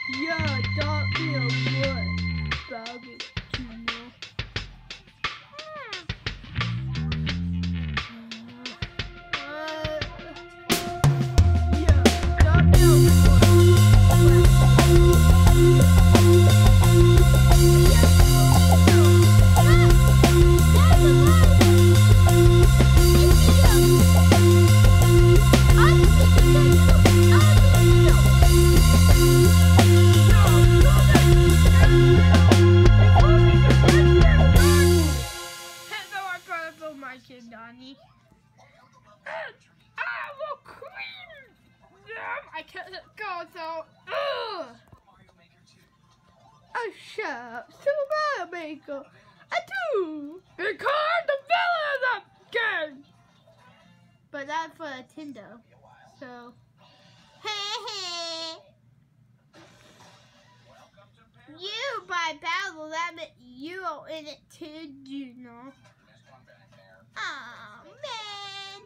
Yeah, don't be a wood, Bobby Junior. Yeah, don't be a wood. My kid Donnie, and I will clean them. I can't go so. Oh, shut up, Super Mario Maker. I do because the villain again. But that's for Nintendo, so. You by Battle Limit, you are in it too, you know. Oh man,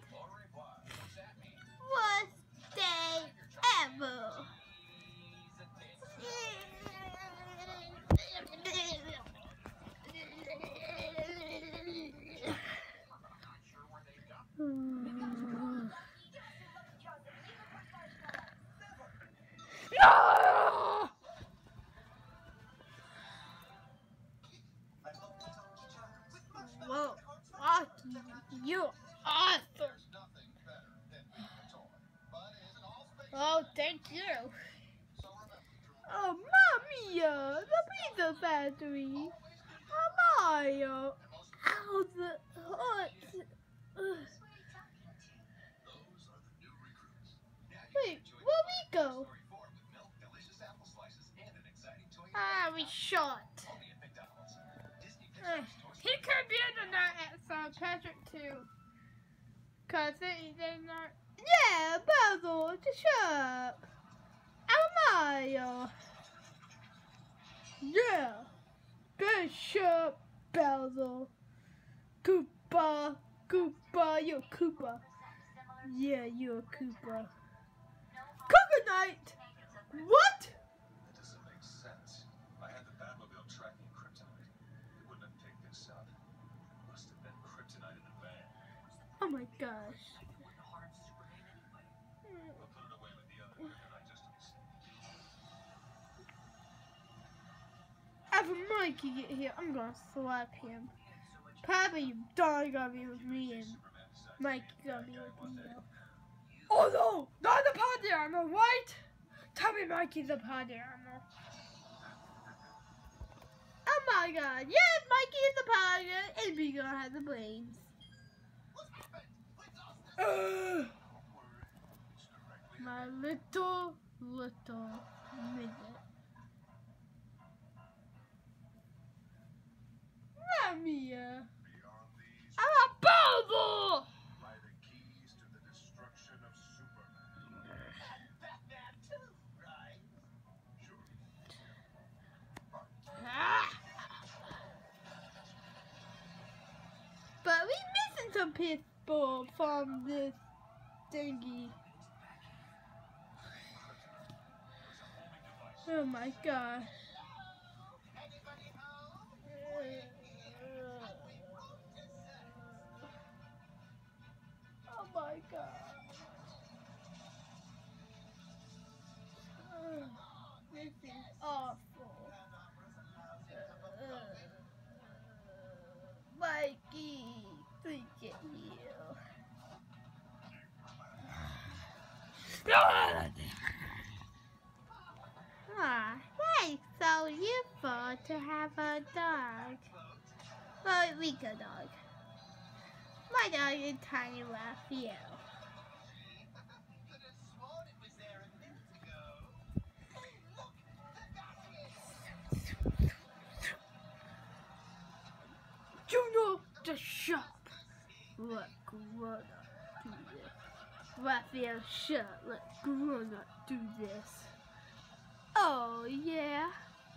worst day ever. No! Whoa, you awesome. Oh, thank you. Oh, Mia, the Pizza Factory. Oh, Mario. Ow, the hurt. Wait, where we go? Ah, we shot. He could be in the night at St. Patrick too. Cause they're not. Yeah, Basil, just shut up. Mario. Yeah. Good shut up, Basil. Koopa, Koopa, you're Koopa. Yeah, you're Koopa. Coconut! What? That doesn't make sense. I had the Batmobile tracking kryptonite. It wouldn't have picked this up. It must have been kryptonite in the van. Oh my gosh. I'll put it away with the other kryptonite just to be safe. After Mikey get here, I'm gonna slap him. Papa, you don't gonna be with me, and Mikey gonna be with me now. Oh no! Not the party armor, right? Tell me Mikey's the party armor. Oh my god, yes, Mikey is the party armor, and we gonna have the brains. My little midget. Mia. I'm a bubble! By the keys to the destruction of Superman. Batman too, right? Sure. But we missing some people from this thingy. Oh my gosh. Oh my god. This is awful. Mikey, please get healed. Ah, thanks. So useful to have a dog. Well, Rico dog. My dog is Tiny Raphael. Junior, just shut up. Let Corona do this. Raphael, shut up. Let Corona do this. Oh, yeah.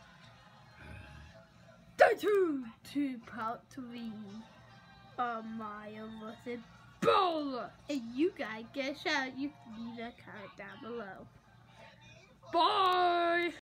To part 3 of Mario vs. Bowler. And you guys get a shout. You can leave a comment down below. Bye!